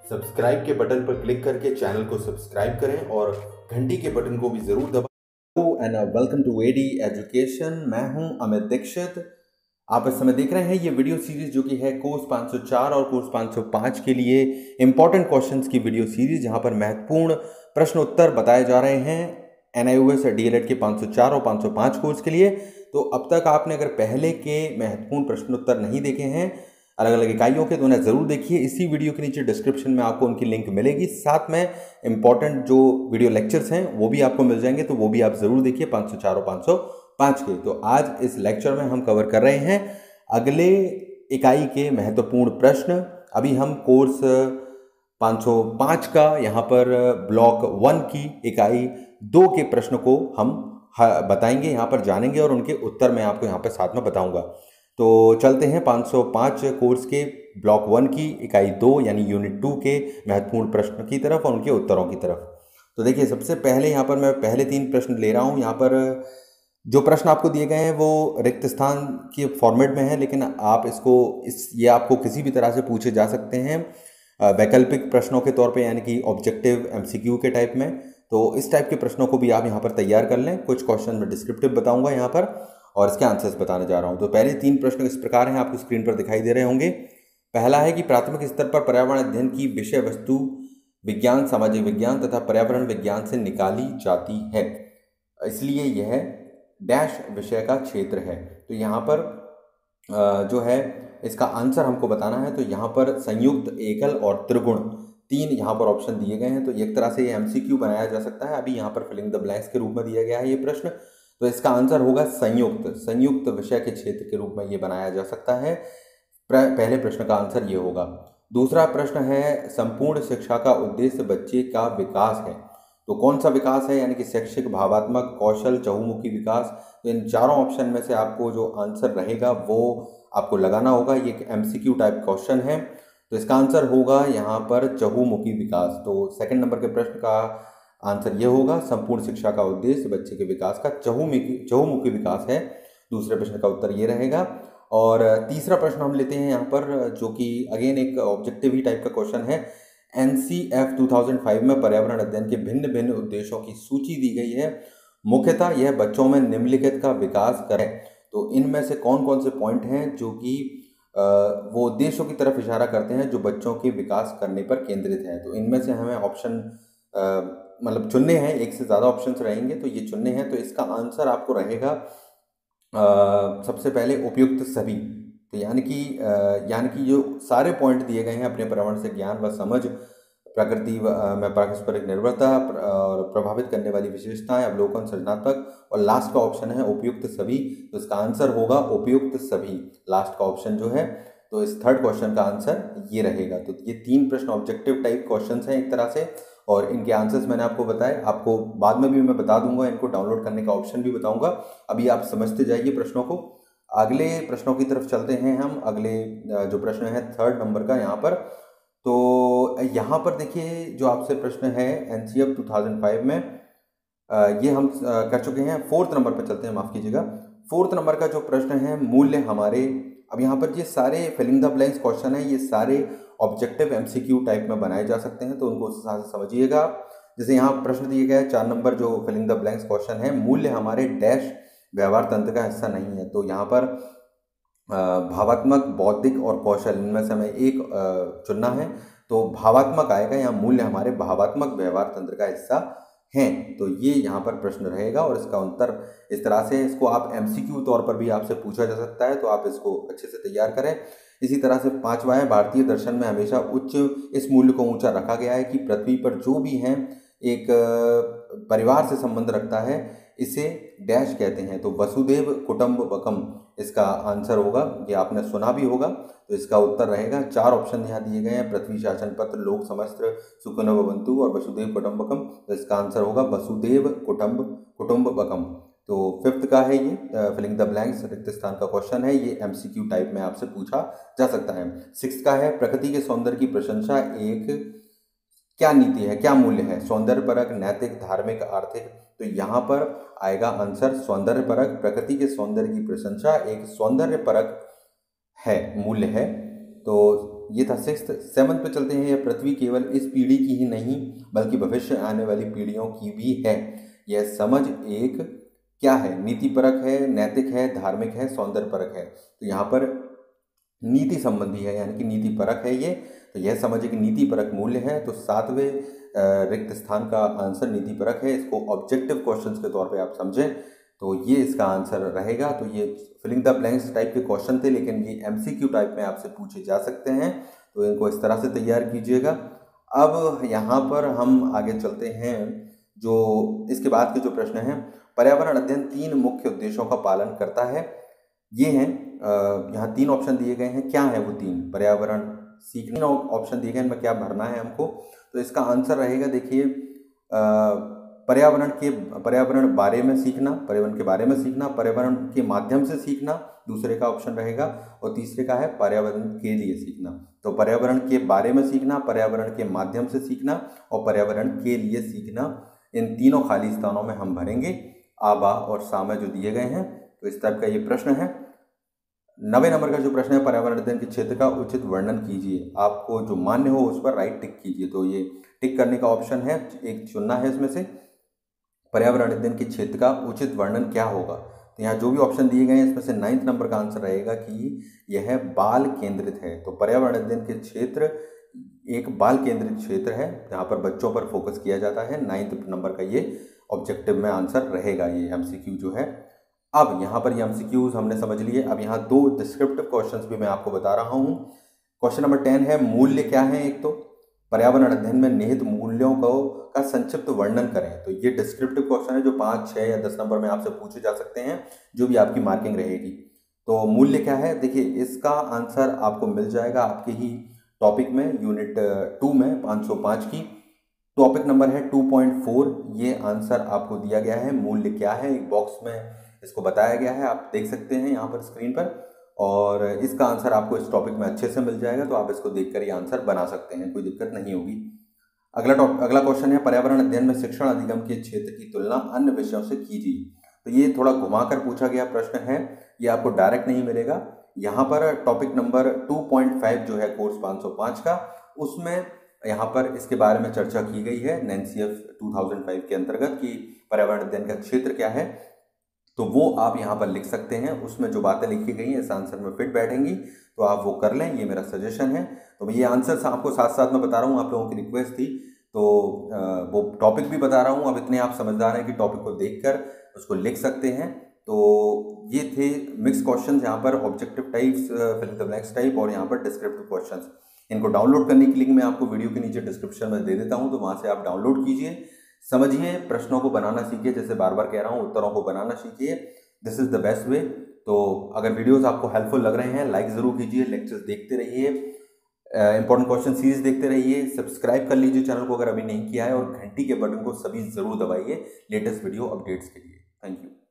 Subscribe के button पर click करके चैनल को सब्सक्राइब करें और घंटी के बटन को भी जरूर दबाएं। And welcome to AD education. मैं हूं अमित दीक्षित। आप इस समय देख रहे हैं ये वीडियो सीरीज जो कि है कोर्स 504 और कोर्स 505 के लिए इंपॉर्टेंट क्वेश्चंस की वीडियो सीरीज, जहां पर महत्वपूर्ण प्रश्न उत्तर बताए जा रहे हैं NIOS DLED के 504 और 505 कोर्स के लिए। तो अब तक आपने अगर पहले के महत्वपूर्ण प्रश्न उत्तर नहीं देखे हैं अलग अलग इकाइयों के, तो उन्हें जरूर देखिए। इसी वीडियो के नीचे डिस्क्रिप्शन में आपको उनकी लिंक मिलेगी। साथ में इंपॉर्टेंट जो वीडियो लेक्चर्स हैं वो भी आपको मिल जाएंगे, तो वो भी आप जरूर देखिए 504 और 505 के। तो आज इस लेक्चर में हम कवर कर रहे हैं अगले इकाई के महत्वपूर्ण प्रश्न। अभी हम कोर्स 505 का यहाँ पर ब्लॉक 1 की इकाई 2 के प्रश्न को हम बताएंगे, यहाँ पर जानेंगे और उनके उत्तर मैं आपको यहाँ पर साथ में बताऊंगा। तो चलते हैं 505 कोर्स के ब्लॉक 1 की इकाई 2 यानी यूनिट 2 के महत्वपूर्ण प्रश्न की तरफ और उनके उत्तरों की तरफ। तो देखिए, सबसे पहले यहाँ पर मैं पहले 3 प्रश्न ले रहा हूँ। यहाँ पर जो प्रश्न आपको दिए गए हैं वो रिक्त स्थान के फॉर्मेट में है, लेकिन आप ये आपको किसी भी तरह से पूछे जा सकते हैं वैकल्पिक प्रश्नों के तौर पे, यानी कि ऑब्जेक्टिव MCQ के टाइप में। तो इस टाइप के प्रश्नों को भी आप यहाँ पर तैयार कर लें। कुछ क्वेश्चन में डिस्क्रिप्टिव बताऊंगा यहाँ पर और इसके आंसर्स बताने जा रहा हूँ। तो पहले 3 प्रश्न इस प्रकार हैं, आपको स्क्रीन पर दिखाई दे रहे होंगे। पहला है कि प्राथमिक स्तर पर पर्यावरण अध्ययन की विषय वस्तु विज्ञान, सामाजिक विज्ञान तथा पर्यावरण विज्ञान से निकाली जाती है, इसलिए यह डैश विषय का क्षेत्र है। तो यहाँ पर जो है इसका आंसर हमको बताना है। तो यहाँ पर संयुक्त, एकल और त्रिगुण 3 यहाँ पर ऑप्शन दिए गए हैं। तो एक तरह से ये MCQ बनाया जा सकता है। अभी यहाँ पर फिलिंग द ब्लैंक्स के रूप में दिया गया है ये प्रश्न। तो इसका आंसर होगा संयुक्त विषय के क्षेत्र के रूप में ये बनाया जा सकता है। पहले प्रश्न का आंसर ये होगा। दूसरा प्रश्न है संपूर्ण शिक्षा का उद्देश्य बच्चे का विकास है। तो कौन सा विकास है, यानी कि शैक्षिक, भावात्मक, कौशल, चहुमुखी विकास। तो इन चारों ऑप्शन में से आपको जो आंसर रहेगा वो आपको लगाना होगा। ये एक MCQ टाइप क्वेश्चन है। तो इसका आंसर होगा यहाँ पर चहुमुखी विकास। तो सेकंड नंबर के प्रश्न का आंसर ये होगा संपूर्ण शिक्षा का उद्देश्य बच्चे के विकास का चहुमुखी विकास है। दूसरे प्रश्न का उत्तर ये रहेगा। और तीसरा प्रश्न हम लेते हैं यहाँ पर, जो कि अगेन एक ऑब्जेक्टिव ही टाइप का क्वेश्चन है। NCF 2005 में पर्यावरण अध्ययन के भिन्न भिन्न उद्देश्यों की सूची दी गई है। मुख्यतः यह बच्चों में निम्नलिखित का विकास करे। तो इनमें से कौन कौन से पॉइंट हैं जो कि वो उद्देश्यों की तरफ इशारा करते हैं जो बच्चों के विकास करने पर केंद्रित है। तो इनमें से हमें ऑप्शन मतलब चुनने हैं, एक से ज़्यादा ऑप्शंस रहेंगे तो ये चुनने हैं। तो इसका आंसर आपको रहेगा सबसे पहले उपयुक्त सभी। तो यानी कि जो सारे पॉइंट दिए गए हैं अपने पर्यावरण से ज्ञान व समझ, प्रकृति में पारस्परिक निर्भरता और प्रभावित करने वाली विशेषताएं, अवलोकन, सृजनात्मक, और लास्ट का ऑप्शन है उपयुक्त सभी। तो इसका आंसर होगा उपयुक्त सभी, लास्ट का ऑप्शन जो है। तो इस थर्ड क्वेश्चन का आंसर ये रहेगा। तो ये 3 प्रश्न ऑब्जेक्टिव टाइप क्वेश्चन हैं एक तरह से, और इनके आंसर्स मैंने आपको बताए। आपको बाद में भी मैं बता दूंगा, इनको डाउनलोड करने का ऑप्शन भी बताऊंगा। अभी आप समझते जाइए प्रश्नों को। अगले प्रश्नों की तरफ चलते हैं हम। अगले जो प्रश्न है 3rd नंबर का यहाँ पर। तो यहाँ पर देखिए जो आपसे प्रश्न है NCF 2005 में, ये हम कर चुके हैं। 4th नंबर पर चलते हैं, माफ़ कीजिएगा। 4th नंबर का जो प्रश्न है मूल्य हमारे। अब यहाँ पर ये सारे फिलिंग द ब्लैंक्स क्वेश्चन है, ये सारे ऑब्जेक्टिव MCQ टाइप में बनाए जा सकते हैं, तो उनको उस हिसाब से समझिएगा। जैसे यहाँ प्रश्न दिए गया है 4 नंबर जो फिलिंग द ब्लैंक्स क्वेश्चन है, मूल्य हमारे डैश व्यवहार तंत्र का हिस्सा नहीं है। तो यहाँ पर भावात्मक, बौद्धिक और कौशल, इनमें से हमें एक चुनना है। तो भावात्मक आएगा, यहाँ मूल्य हमारे भावात्मक व्यवहार तंत्र का हिस्सा हैं। तो ये यहाँ पर प्रश्न रहेगा और इसका उत्तर इस तरह से, इसको आप MCQ तौर पर भी आपसे पूछा जा सकता है, तो आप इसको अच्छे से तैयार करें। इसी तरह से 5वां है, भारतीय दर्शन में हमेशा इस मूल्य को ऊंचा रखा गया है कि पृथ्वी पर जो भी हैं एक परिवार से संबंध रखता है, इसे डैश कहते हैं। तो वसुदेव कुटुंबकम इसका आंसर होगा। ये आपने सुना भी होगा। तो इसका उत्तर रहेगा, 4 ऑप्शन यहाँ दिए गए हैं, पृथ्वी शासन पत्र, लोक समस्त्र, सुखनो भवन्तु और वसुदेव कुटुंबकम। तो इसका आंसर होगा वसुदेव कुटुंबकम। तो 5th का है ये फिलिंग द ब्लैंक्स रिक्त स्थान का क्वेश्चन है, ये MCQ टाइप में आपसे पूछा जा सकता है। 6th का है प्रकृति के सौंदर्य की प्रशंसा एक क्या नीति है, क्या मूल्य है, सौंदर्यपरक, नैतिक, धार्मिक, आर्थिक। तो यहाँ पर आएगा आंसर सौंदर्यपरक। प्रकृति के सौंदर्य की प्रशंसा एक सौंदर्यपरक है, मूल्य है। तो ये था सिक्स्थ। सेवन्थ पे चलते हैं। यह पृथ्वी केवल इस पीढ़ी की ही नहीं बल्कि भविष्य आने वाली पीढ़ियों की भी है। यह समझ एक क्या है? नीतिपरक है, नैतिक है, धार्मिक है, सौंदर्यपरक है। तो यहाँ पर नीति संबंधी है, यानी कि नीति परक है ये। तो यह समझिए कि नीति परक मूल्य है। तो 7वें रिक्त स्थान का आंसर नीति परक है। इसको ऑब्जेक्टिव क्वेश्चंस के तौर पे आप समझें तो ये इसका आंसर रहेगा। तो ये फिलिंग द ब्लैंक्स टाइप के क्वेश्चन थे, लेकिन ये एमसीक्यू टाइप में आपसे पूछे जा सकते हैं, तो इनको इस तरह से तैयार कीजिएगा। अब यहाँ पर हम आगे चलते हैं। जो इसके बाद के जो प्रश्न हैं, पर्यावरण अध्ययन 3 मुख्य उद्देश्यों का पालन करता है। ये हैं, यहाँ 3 ऑप्शन दिए गए हैं। क्या है वो 3? पर्यावरण सीखने ऑप्शन दिए गए, इनमें क्या भरना है हमको। तो इसका आंसर रहेगा, देखिए, पर्यावरण बारे में सीखना, पर्यावरण के बारे में सीखना, पर्यावरण के माध्यम से सीखना दूसरे का ऑप्शन रहेगा, और तीसरे का है पर्यावरण के लिए सीखना। तो पर्यावरण के बारे में सीखना, पर्यावरण के माध्यम से सीखना और पर्यावरण के लिए सीखना, इन तीनों खाली स्थानों में हम भरेंगे आ, बा और सा में जो दिए गए हैं। तो इस टाइप का ये प्रश्न है। 90 नंबर का जो प्रश्न है, पर्यावरण अध्ययन के क्षेत्र का उचित वर्णन कीजिए। आपको जो मान्य हो उस पर राइट टिक कीजिए। तो ये टिक करने का ऑप्शन है, एक चुनना है इसमें से। पर्यावरण अध्ययन के क्षेत्र का उचित वर्णन क्या होगा? तो यहाँ जो भी ऑप्शन दिए गए हैं इसमें से 9th नंबर का आंसर रहेगा कि यह बाल केंद्रित है। तो पर्यावरण अध्ययन के क्षेत्र एक बाल केंद्रित क्षेत्र है जहाँ पर बच्चों पर फोकस किया जाता है। 9th नंबर का ये ऑब्जेक्टिव में आंसर रहेगा, ये एमसीक्यू जो है। अब यहाँ पर ये एमसीक्यूज हमने समझ लिए। अब यहाँ 2 डिस्क्रिप्टिव क्वेश्चंस भी मैं आपको बता रहा हूँ। क्वेश्चन नंबर 10 है, मूल्य क्या है? एक तो पर्यावरण अध्ययन में निहित मूल्यों का संक्षिप्त वर्णन करें। तो ये डिस्क्रिप्टिव क्वेश्चन है जो 5, 6 या 10 नंबर में आपसे पूछे जा सकते हैं, जो भी आपकी मार्किंग रहेगी। तो मूल्य क्या है? देखिए, इसका आंसर आपको मिल जाएगा आपके ही टॉपिक में, यूनिट 2 में 505 की। टॉपिक नंबर है 2.4। ये आंसर आपको दिया गया है। मूल्य क्या है, एक बॉक्स में इसको बताया गया है, आप देख सकते हैं यहाँ पर स्क्रीन पर, और इसका आंसर आपको इस टॉपिक में अच्छे से मिल जाएगा। तो आप इसको देखकर ये आंसर बना सकते हैं, कोई दिक्कत नहीं होगी। अगला क्वेश्चन है, पर्यावरण अध्ययन में शिक्षण अधिगम के क्षेत्र की तुलना अन्य विषयों से कीजिए। तो ये थोड़ा घुमाकर पूछा गया प्रश्न है, ये आपको डायरेक्ट नहीं मिलेगा। यहाँ पर टॉपिक नंबर 2.5 जो है कोर्स 505 का, उसमें यहाँ पर इसके बारे में चर्चा की गई है NANCF 2005 के अंतर्गत कि पर्यावरण अध्ययन का क्षेत्र क्या है। तो वो आप यहाँ पर लिख सकते हैं। उसमें जो बातें लिखी गई हैं इस आंसर में फिट बैठेंगी, तो आप वो कर लें, ये मेरा सजेशन है। तो मैं ये आंसर आपको साथ साथ में बता रहा हूँ, आप लोगों की रिक्वेस्ट थी, तो वो टॉपिक भी बता रहा हूँ। अब इतने आप समझदार हैं कि टॉपिक को देखकर उसको लिख सकते हैं। तो ये थे मिक्स क्वेश्चन, यहाँ पर objective types, filling the blanks type, और यहाँ पर डिस्क्रिप्टिव क्वेश्चन। इनको डाउनलोड करने की लिंक मैं आपको वीडियो के नीचे डिस्क्रिप्शन में दे देता हूँ, तो वहाँ से आप डाउनलोड कीजिए, समझिए, प्रश्नों को बनाना सीखिए। जैसे बार बार कह रहा हूँ, उत्तरों को बनाना सीखिए। This is the best way. तो अगर वीडियोस आपको हेल्पफुल लग रहे हैं, लाइक ज़रूर कीजिए, लेक्चर्स देखते रहिए, इंपॉर्टेंट क्वेश्चन सीरीज देखते रहिए, सब्सक्राइब कर लीजिए चैनल को अगर अभी नहीं किया है, और घंटी के बटन को सभी ज़रूर दबाइए लेटेस्ट वीडियो अपडेट्स के लिए। Thank you.